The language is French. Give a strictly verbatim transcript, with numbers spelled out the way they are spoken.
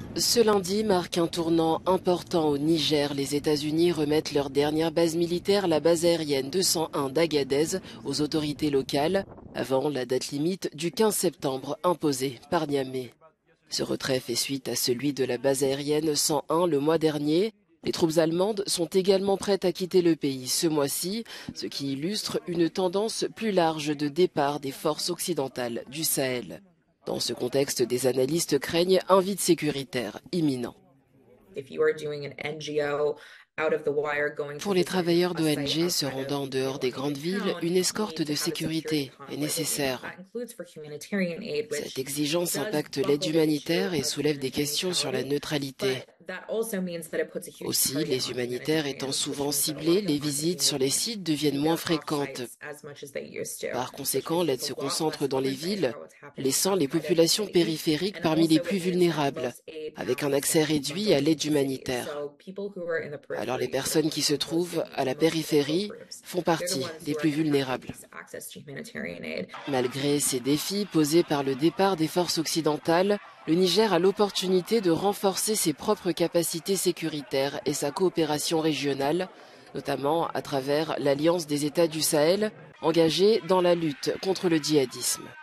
Ce lundi marque un tournant important au Niger. Les États-Unis remettent leur dernière base militaire, la base aérienne deux cent un d'Agadez, aux autorités locales, avant la date limite du quinze septembre imposée par Niamey. Ce retrait fait suite à celui de la base aérienne cent un le mois dernier. Les troupes allemandes sont également prêtes à quitter le pays ce mois-ci, ce qui illustre une tendance plus large de départ des forces occidentales du Sahel. Dans ce contexte, des analystes craignent un vide sécuritaire imminent. Pour les travailleurs d'O N G se rendant en dehors des grandes villes, une escorte de sécurité est nécessaire. Cette exigence impacte l'aide humanitaire et soulève des questions sur la neutralité. Aussi, les humanitaires étant souvent ciblés, les visites sur les sites deviennent moins fréquentes. Par conséquent, l'aide se concentre dans les villes, laissant les populations périphériques parmi les plus vulnérables, avec un accès réduit à l'aide humanitaire. Alors les personnes qui se trouvent à la périphérie font partie des plus vulnérables. Malgré ces défis posés par le départ des forces occidentales, le Niger a l'opportunité de renforcer ses propres capacités sécuritaires et sa coopération régionale, notamment à travers l'Alliance des États du Sahel, engagée dans la lutte contre le djihadisme.